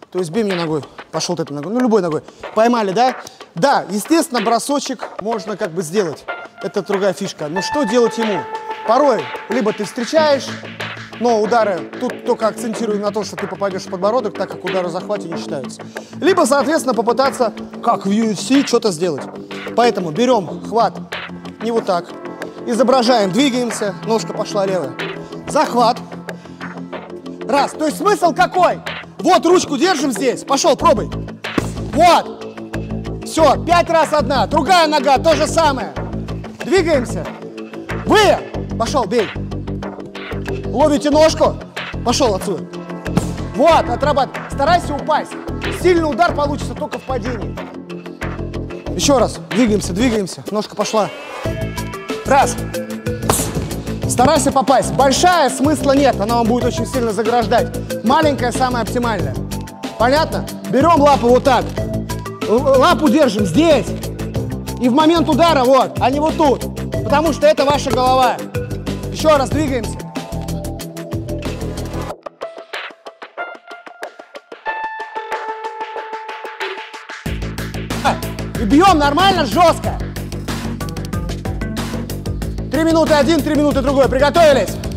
То есть бей мне ногой. Пошел ты этой ногой. Ну, любой ногой. Поймали, да? Да, естественно, бросочек можно как бы сделать. Это другая фишка. Но что делать ему? Порой либо ты встречаешь, но удары, тут только акцентирую на то, что ты попадешь в подбородок, так как удары в захвате не считаются. Либо, соответственно, попытаться, как в UFC, что-то сделать. Поэтому берем хват не вот так. Изображаем, двигаемся, ножка пошла левая. Захват. Раз. То есть смысл какой? Вот ручку держим здесь. Пошел, пробуй. Вот. Все, 5 раз одна. Другая нога, то же самое. Двигаемся. Вы. Пошел, бей. Ловите ножку. Пошел отсюда. Вот, отрабатывай. Старайся упасть. Сильный удар получится только в падении. Еще раз. Двигаемся, двигаемся. Ножка пошла. Раз. Старайся попасть. Большая смысла нет. Она вам будет очень сильно заграждать. Маленькая самая оптимальная. Понятно? Берем лапу вот так. Лапу держим здесь. И в момент удара вот, а не вот тут. Потому что это ваша голова. Еще раз двигаемся. И бьем нормально, жестко. 3 минуты один, 3 минуты другой. Приготовились?